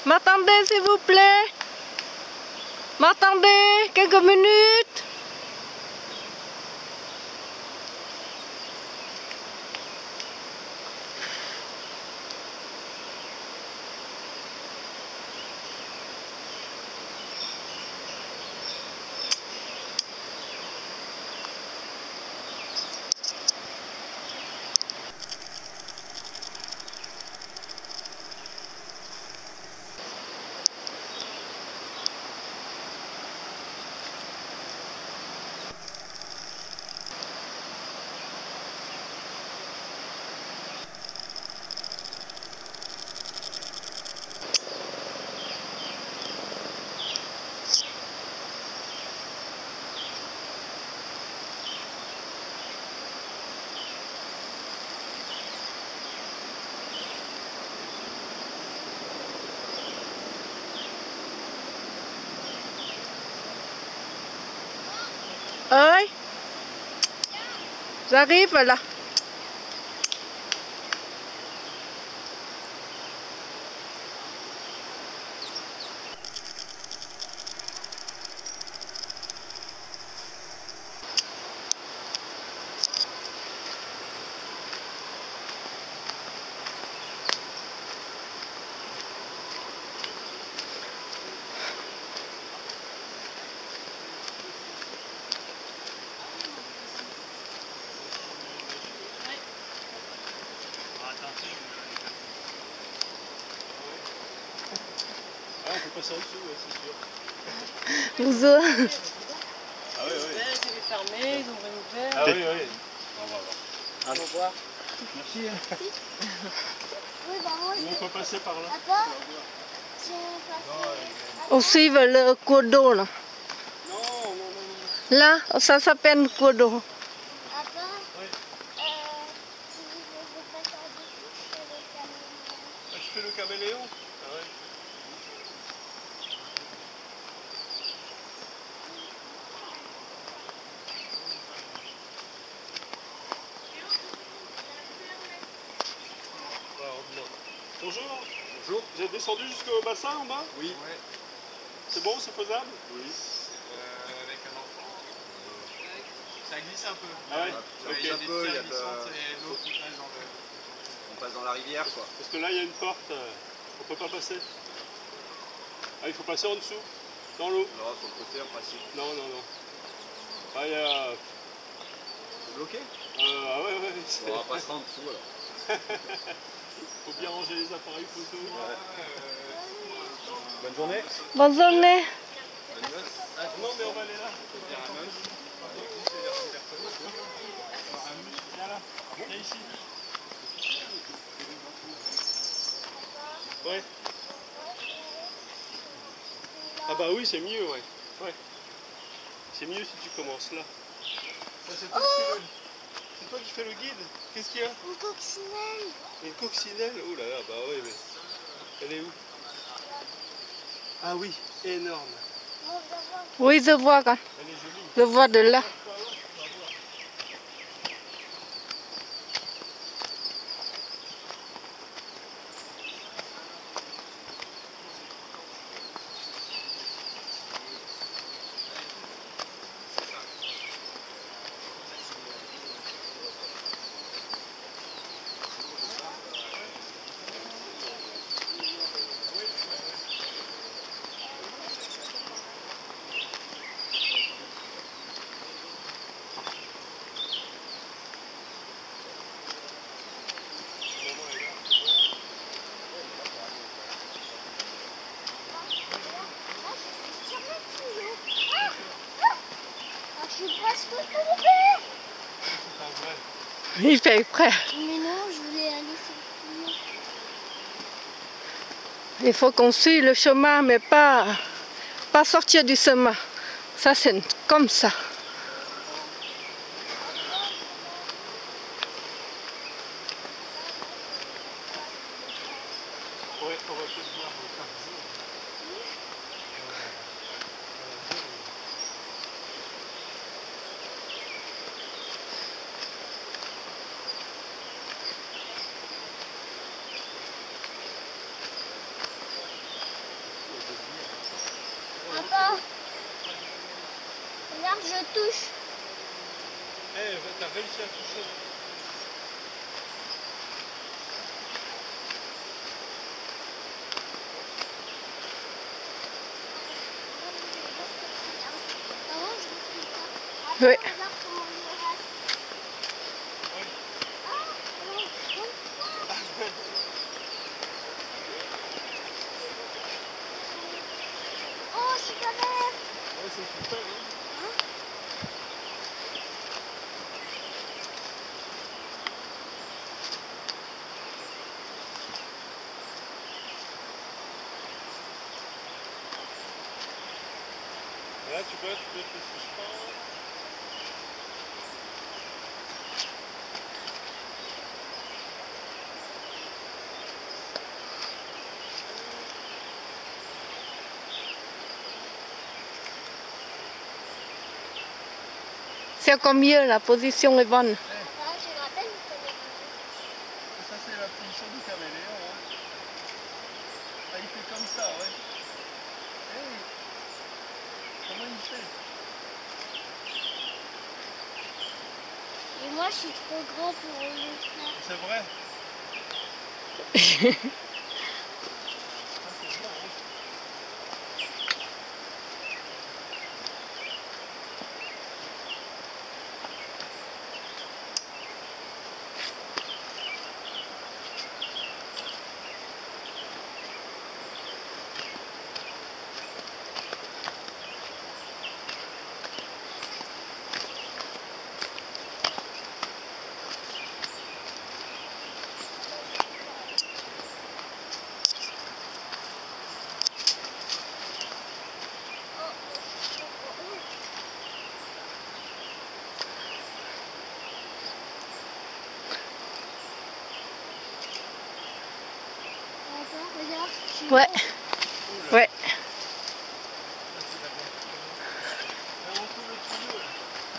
M'attendez s'il vous plaît. M'attendez quelques minutes. Ơi, j'arrive là. On peut passer en dessous, ouais, c'est sûr. Vous Ah oui, oui. Ils ont fermé, ils ont réouvert. Ah oui, oui. On va voir. On va voir. Merci. Oui, bah moi, On peut passer par là. Papa, j'ai passé... On suit le cours d'eau là. Non, non, non, non. Là, ça s'appelle cours d'eau. Papa, Oui. si vous voulez passer en dessous, je fais le caméléon. Ah, tu fais le caméléon? Ah ouais. Bonjour. Bonjour. Vous êtes descendu jusqu'au bassin en bas? Oui. Ouais. C'est bon, c'est faisable? Oui. Avec un enfant, ça glisse un peu. Ah ouais, Il y a des pierres glissantes et l'eau qui passe dans le... On passe dans la rivière quoi. Parce que là il y a une porte, on peut pas passer. Ah, il faut passer en dessous, dans l'eau. Non, sur le côté en principe. Non, non, non. Ah, il y a... C'est bloqué? Ah ouais, ouais. On va passer en dessous alors. Faut bien ranger les appareils photo. Ouais. Bonne journée. Bonne journée. Non, mais on va aller là. Viens là, viens ici. Ouais. Ah bah oui, c'est mieux, ouais. Ouais. C'est mieux si tu commences là. C'est toi, c'est toi qui fais le guide. Qu'est-ce qu'il y a? Une coccinelle. Une coccinelle? Oh là là, bah ouais, mais... Elle est où? Ah oui, énorme. Oui, je vois. Elle est jolie. Je vois de là. Je suis presque tombée. Il fait exprès. Mais non, je voulais aller sur le tuyau. Il faut qu'on suive le chemin, mais pas sortir du chemin. Ça, c'est comme ça. Ouais, on va peut-être voir. touche. Eh, t'as réussi à toucher. Oui. Regarde comment je reste. Oui. Ah, non, comme ça. Oh, super. Ouais, c'est super, hein. Là, tu peux te suspendre. C'est encore mieux, la position est bonne. Ah, je me rappelle, il fallait Ça, c'est la position du caméléon. Hein. Ah, il fait comme ça, ouais. Hey, comment il fait? Et moi, je suis trop grand pour le faire. C'est vrai. Ça, c'est bien, hein. Regarde, Ouais. Ouais. On trouve le tuyau, là.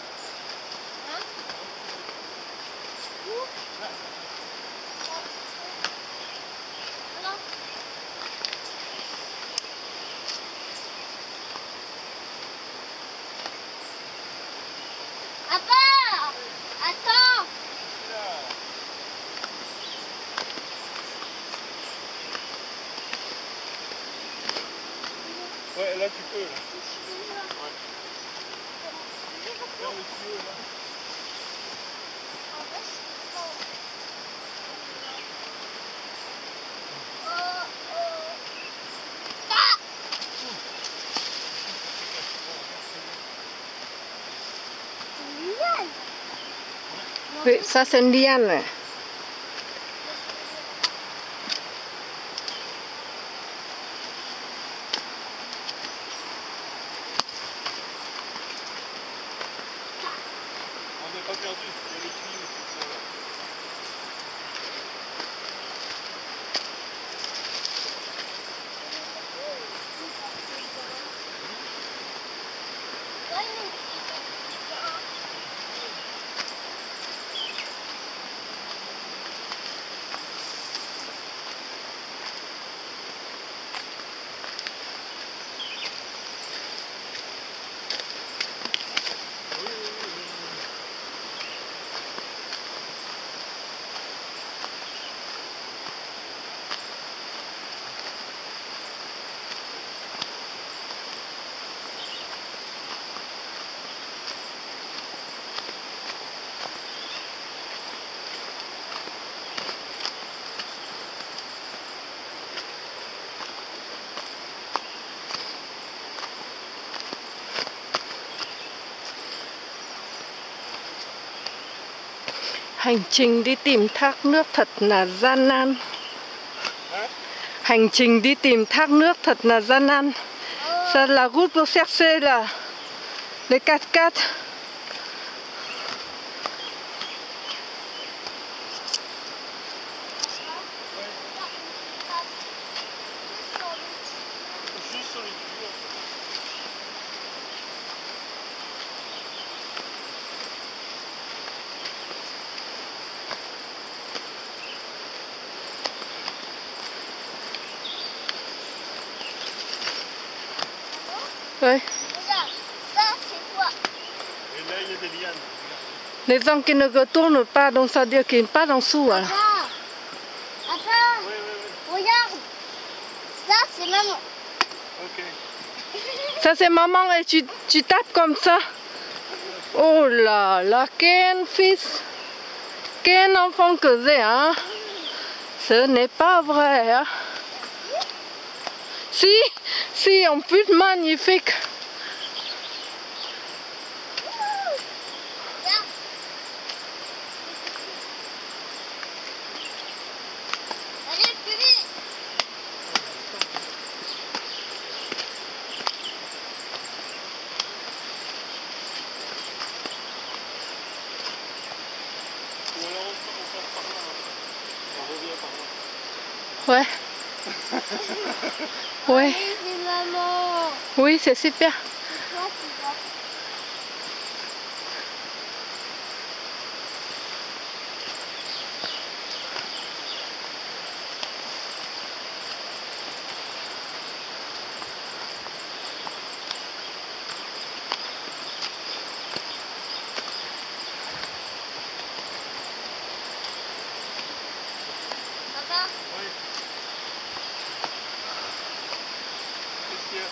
Papa, attends. Là. Ouais, là, tu peux, là. Regarde le tuyau, là. Oui, ça c'est une liane. On n'est pas perdu, il y a le tuyau qui sont là. Hành trình đi tìm thác nước thật là gian nan. Hành trình đi tìm thác nước thật là gian nan. C'est la route pour chercher les cascades. Juste sur les tuyaux. Oui. Regarde, ça c'est quoi? lianes. Les gens qui ne retournent pas, donc ça veut dire qu'ils ne pas en dessous. Alors. Attends, Oui, oui, oui. regarde. Ça, c'est maman. Ok. Ça c'est maman et tu tapes comme ça. Oh là là, quel fils, quel enfant que c'est, hein? Ce n'est pas vrai, hein? Si, en plus magnifique. Regarde. Allez, plus vite. Ou alors on passe par là. On revient par là. Ouais. Ouais. Oui, c'est maman. Oui, c'est super. C'est toi qui vas. Papa. Oui. Qu'est-ce qu'il y a?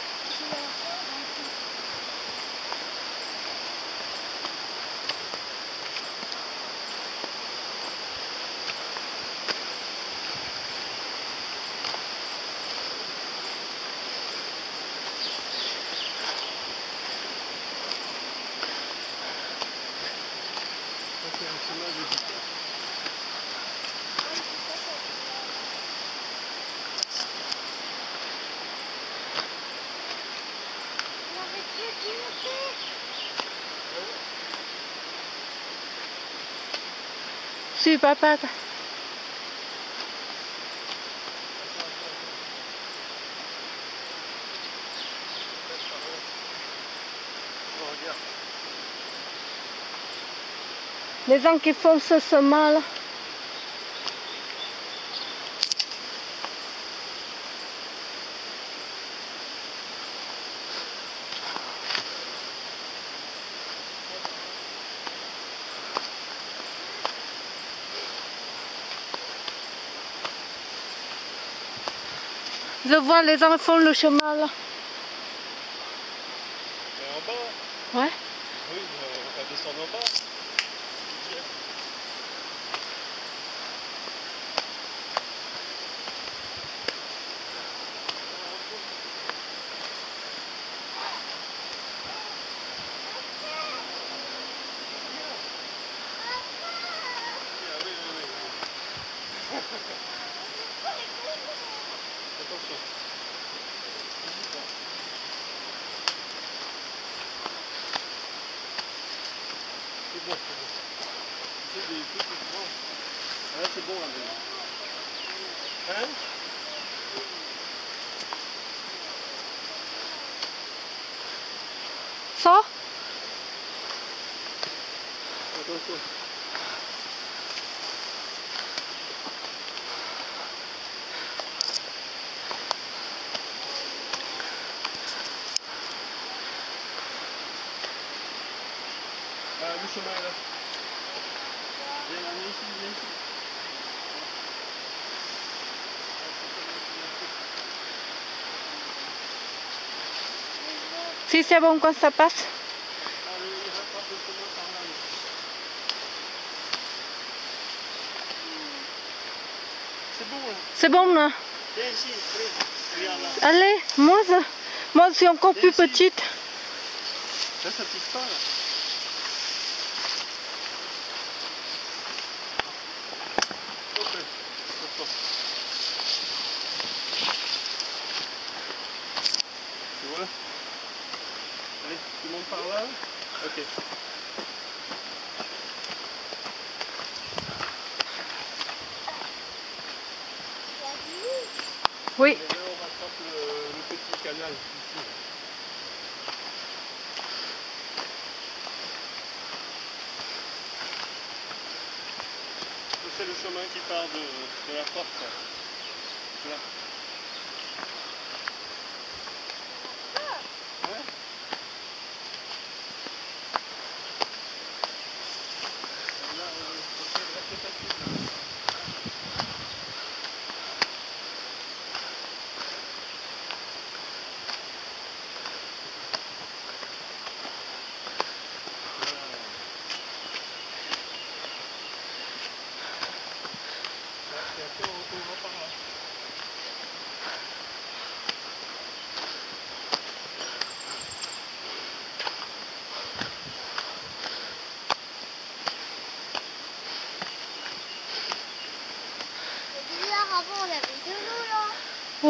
Ça, c'est un chemin de vitesse. On avait plus d'unité. Si, papa. Oh, regarde. Les gens qui font ce chemin là. Je vois les gens font le chemin là. Mais en bas. Ouais. Oui, on va descendre en bas. Ok. Ah, oui, oui, oui. Attention. C'est bon, c'est bon. C'est des petites branches. Ah, là, c'est bon, là, maintenant. Hein? Ça? Attention. Ah, le chemin est là. Viens, viens ici, viens ici. Si c'est bon quand ça passe. Allez, il rattrape le chemin par là. C'est bon, là. C'est bon là. Viens ici, allez. Regarde là. Allez, moi je suis encore plus Ici. petite. Là, ça touche pas, là. Ok. Attends. Tu vois? Allez, tu montes par là. Ok. Oui. Et là, on rattrape le petit canal ici. C'est le chemin qui part de la porte. Là. Ouais.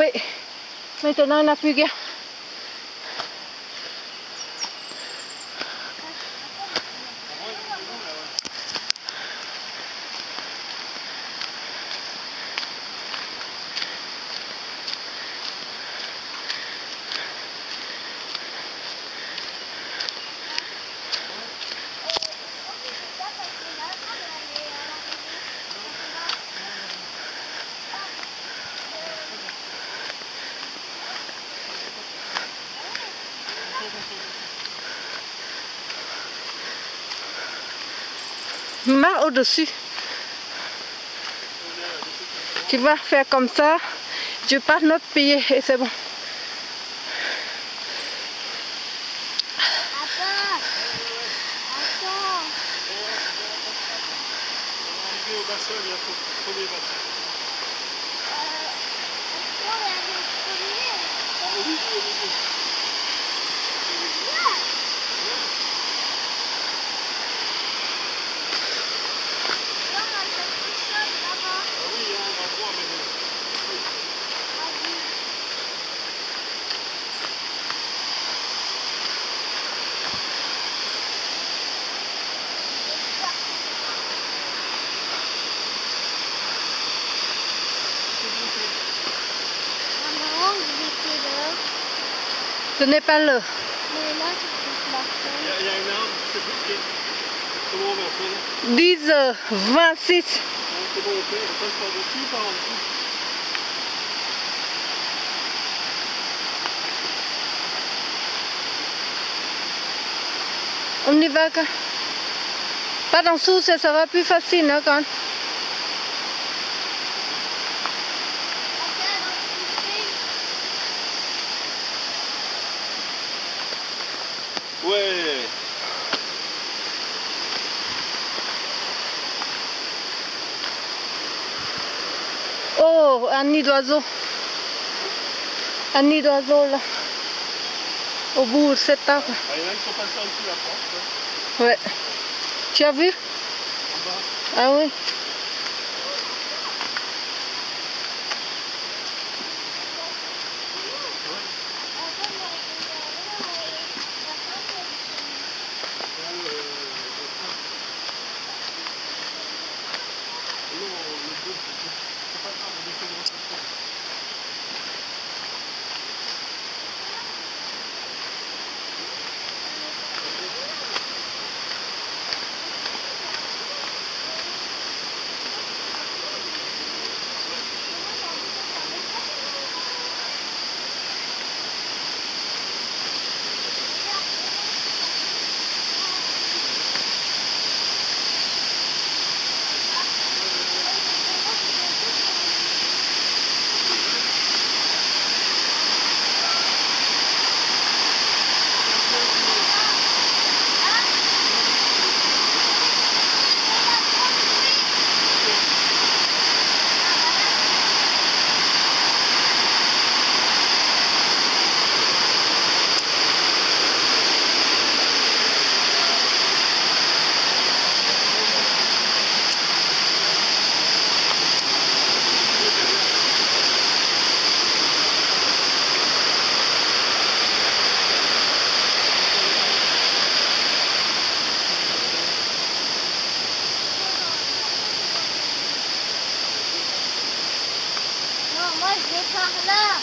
Oui, maintenant on n'a plus guère. Marre au-dessus. Tu vas faire comme ça. Je passe notre pied et c'est bon. Arrivé au bassin bientôt, premier bassin. Au milieu, au milieu. Ah oui, hein, on va voir, mais bon. Ce n'est pas le. Il y a un arbre qui s'est bloqué. Comment on va faire? 10h26. Comment on fait? On passe par-dessus ou par en dessous? On y va quand? Pas en dessous, ça sera plus facile hein, quand. Ouais. Oh, un nid d'oiseau. Un nid d'oiseau là. Au bout de cet arbre. Ah, il y en a qui sont passés en dessous la porte. Ouais. Tu as vu? En bas. Ah oui. Moi je vais par là.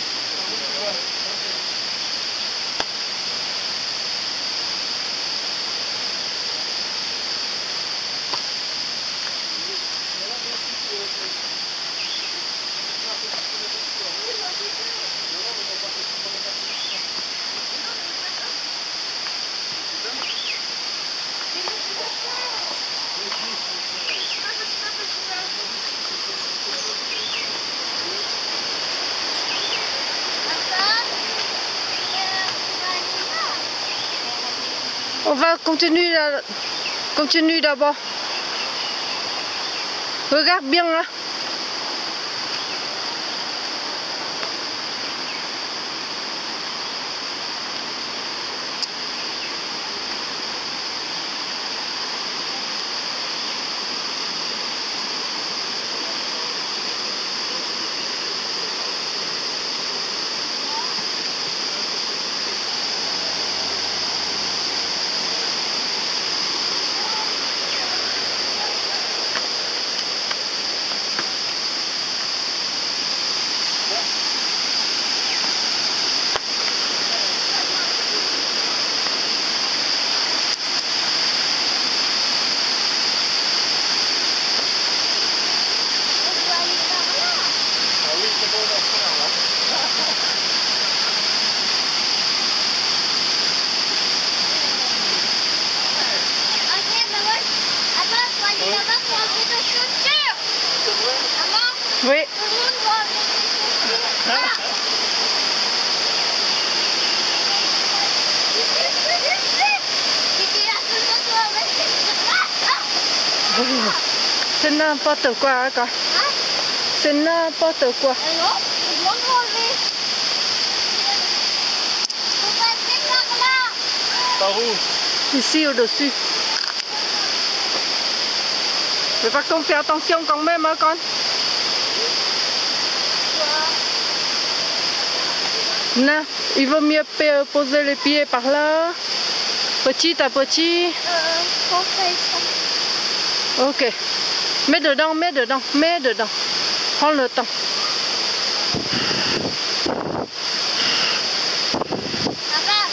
On va continuer là. Continue d'abord. Regarde bien là. C'est n'importe quoi, hein, quoi. C'est n'importe quoi. Non, c'est bien manger. Faut passer par là. Par où? Ici au-dessus. Mais par contre, fais attention quand même, hein, con. Non, il vaut mieux poser les pieds par là, petit à petit. On fait ça. Ok. Mets dedans, mets dedans, mets dedans. Prends le temps. Papa,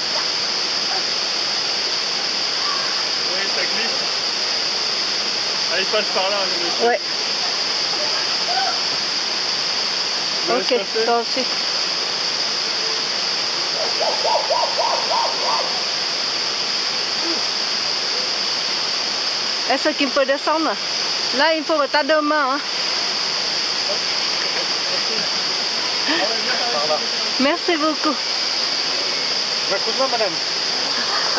Oui, ça glisse. Ah, il passe par là, le monsieur. Ouais. Je laisse Ok, passer. toi aussi. Est-ce qu'il peut descendre? Là, il faut ta deux mains. Hein. Ah ouais, viens par là. Merci beaucoup. Un coup de main, madame.